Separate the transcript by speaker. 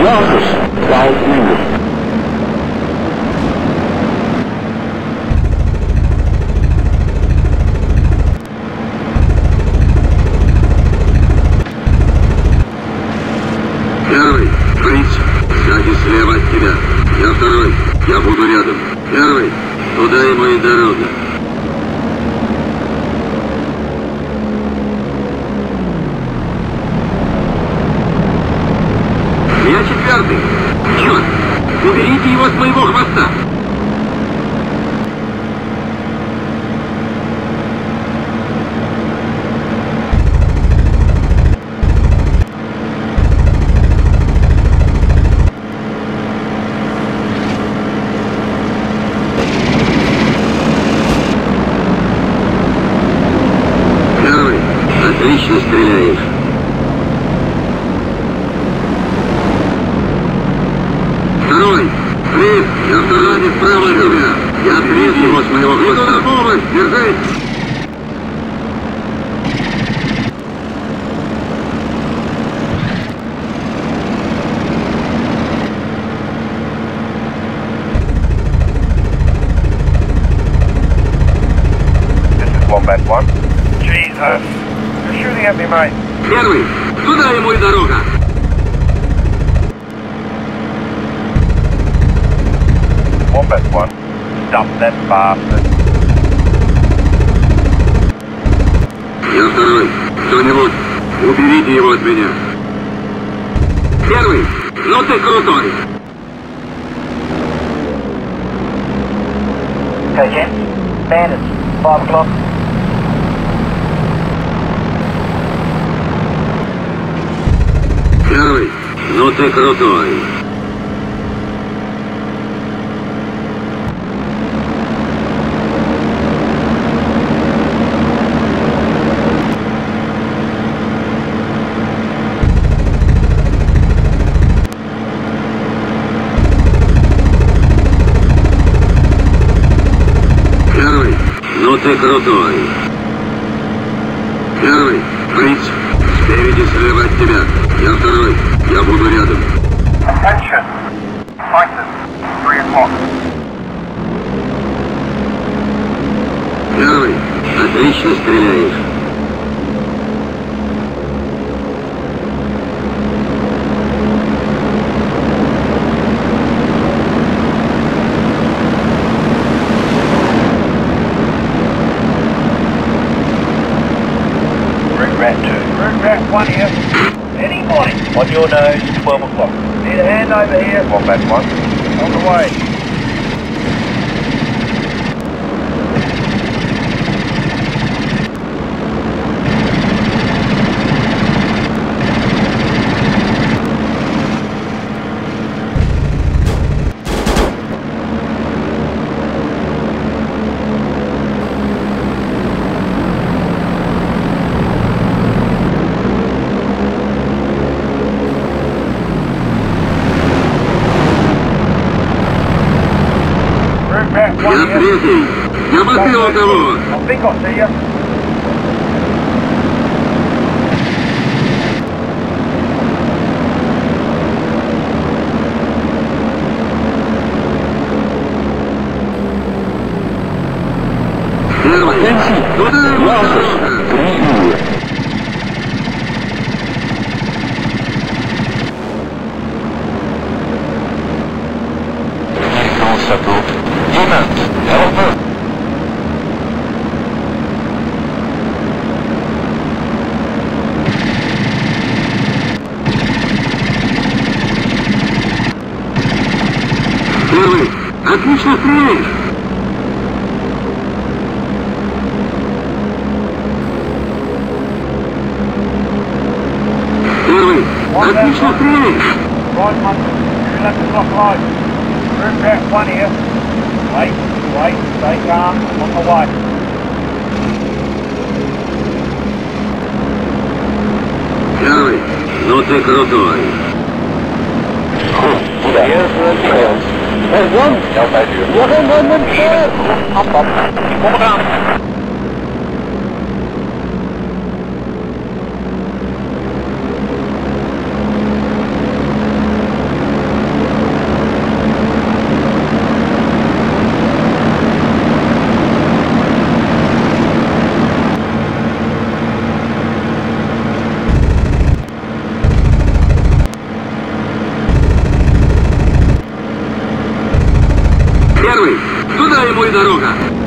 Speaker 1: Vamos, Valtinho.
Speaker 2: Первый, Фриц, сзади слева от тебя. Я второй, я буду рядом. Первый, туда ему и дорога. Я четвертый. Черт, уберите его с моего хвоста. Отлично стреляешь. Второй! Фриц, я второй справа от тебя. Я отвез его с моего хвоста. Иду на помощь, держись!
Speaker 3: This is Wombat 1. Jesus! You're shooting at me, mate.
Speaker 2: Первый, туда ему и дорога.
Speaker 3: Wombat 1. Stop that bastard.
Speaker 2: Я второй. Кто-нибудь, уберите его от меня. Первый, ну ты крутой.
Speaker 4: Okay, gents. Bandits. 5 o'clock.
Speaker 2: Первый, ну ты крутой. Первый, ну ты крутой. Первый, Фриц, спереди слева от тебя. Я второй, я буду рядом.
Speaker 3: Attention! Fighters, 3 o'clock.
Speaker 2: Первый, отлично стреляешь.
Speaker 3: Rat 2. Rat 1 here. Anybody? On your nose, 12 o'clock. Need a hand over here. Wombat 1. On the way.
Speaker 2: Я третий. Я побил одного.
Speaker 3: I think I see you.
Speaker 2: Первый, туда ему дорога. Первый, отлично стреляешь. Первый, отлично стреляешь.
Speaker 3: Right, Hunter. You left the clock right. Rat 1 here. Wait, stay calm. On the way.
Speaker 2: Первый, ну ты крутой. Первый. Туда ему и дорога.